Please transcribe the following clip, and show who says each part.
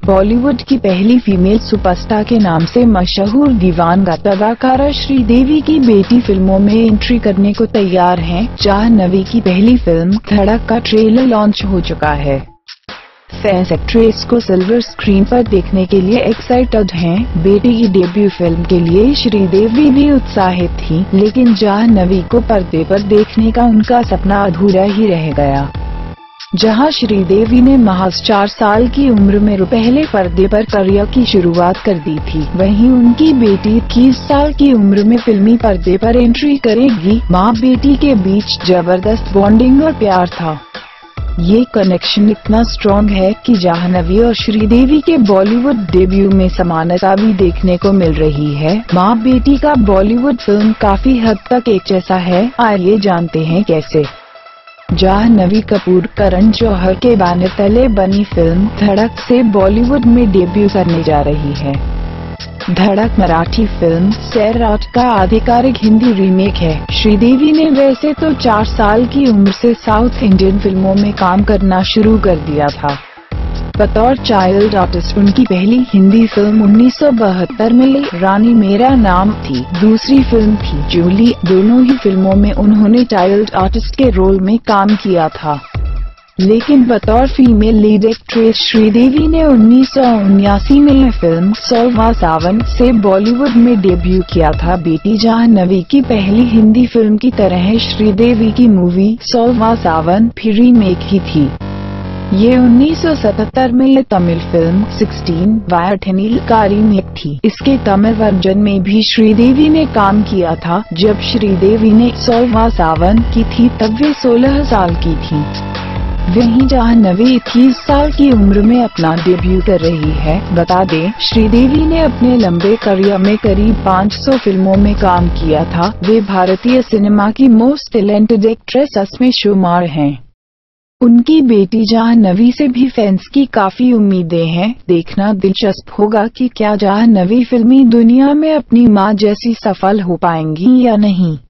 Speaker 1: बॉलीवुड की पहली female superstar के नाम से मशहूर दीवानगा अदाकारा श्रीदेवी की बेटी फिल्मों में एंट्री करने को तैयार हैं। जाह्नवी की पहली फिल्म धड़क का ट्रेलर लॉन्च हो चुका है। फैंस एक्ट्रेस को सिल्वर स्क्रीन पर देखने के लिए एक्साइटेड हैं। बेटी की डेब्यू फिल्म के लिए श्रीदेवी भी उत्साहित थी, लेकिन जाह्नवी को पर्दे पर देखने का उनका सपना अधूरा ही रह गया। जहां श्रीदेवी ने महज 4 साल की उम्र में पहले पर्दे पर करियर की शुरुआत कर दी थी, वहीं उनकी बेटी 21 साल की उम्र में फिल्मी पर्दे पर एंट्री करेगी। माँ बेटी के बीच जबरदस्त बॉन्डिंग और प्यार था। ये कनेक्शन इतना स्ट्रॉन्ग है कि जाह्नवी और श्रीदेवी के बॉलीवुड डेब्यू में समानता भी देखने को मिल रही है। माँ बेटी का बॉलीवुड फिल्म काफी हद तक एक जैसा है। आइए जानते हैं कैसे। जाह्नवी कपूर करण जौहर के बैनर तले बनी फिल्म धड़क से बॉलीवुड में डेब्यू करने जा रही है। धड़क मराठी फिल्म सैराट का आधिकारिक हिंदी रीमेक है। श्रीदेवी ने वैसे तो 4 साल की उम्र से साउथ इंडियन फिल्मों में काम करना शुरू कर दिया था। बतौर चाइल्ड आर्टिस्ट उनकी पहली हिंदी फिल्म 1972 में रानी मेरा नाम थी। दूसरी फिल्म थी जूली। दोनों ही फिल्मों में उन्होंने चाइल्ड आर्टिस्ट के रोल में काम किया था, लेकिन बतौर फीमेल लीड एक्ट्रेस श्रीदेवी ने 1979 में फिल्म 16वां सावन से बॉलीवुड में डेब्यू किया था। बेटी जाह्नवी की पहली हिंदी फिल्म की तरह श्रीदेवी की मूवी 16वां सावन भी रीमेक ही थी। ये 1977 में तमिल फिल्म 16 वायठनिल का रीमेक थी। इसके तमिल वर्जन में भी श्रीदेवी ने काम किया था। जब श्रीदेवी ने 16वां सावन की थी तब वे 16 साल की थी। वहीं जाह्नवी 21 साल की उम्र में अपना डेब्यू कर रही है। बता दें, श्रीदेवी ने अपने लंबे करियर में करीब 500 फिल्मों में काम किया था। वे भारतीय सिनेमा की मोस्ट टैलेंटेड एक्ट्रेसेस में शुमार हैं। उनकी बेटी जाह्नवी से भी फैंस की काफी उम्मीदें हैं। देखना दिलचस्प होगा कि क्या जाह्नवी फिल्मी दुनिया में अपनी मां जैसी सफल हो पाएंगी या नहीं।